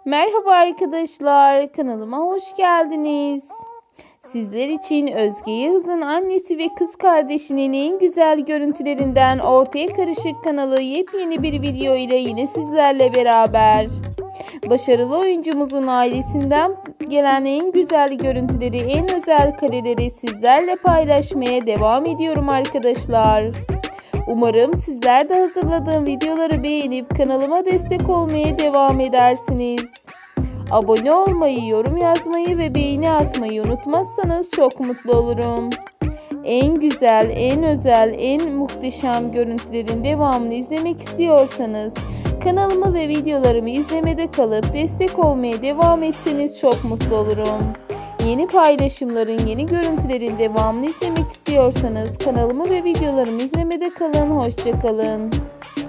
Merhaba arkadaşlar, kanalıma hoş geldiniz. Sizler için Özge Yağız'ın annesi ve kız kardeşinin en güzel görüntülerinden Ortaya Karışık kanalı yepyeni bir video ile yine sizlerle beraber. Başarılı oyuncumuzun ailesinden gelen en güzel görüntüleri, en özel kareleri sizlerle paylaşmaya devam ediyorum arkadaşlar. Umarım sizler de hazırladığım videoları beğenip kanalıma destek olmaya devam edersiniz. Abone olmayı, yorum yazmayı ve beğeni atmayı unutmazsanız çok mutlu olurum. En güzel, en özel, en muhteşem görüntülerin devamını izlemek istiyorsanız kanalımı ve videolarımı izlemede kalıp destek olmaya devam etseniz çok mutlu olurum. Yeni paylaşımların, yeni görüntülerin devamını izlemek istiyorsanız kanalımı ve videolarımı izlemede kalın. Hoşça kalın.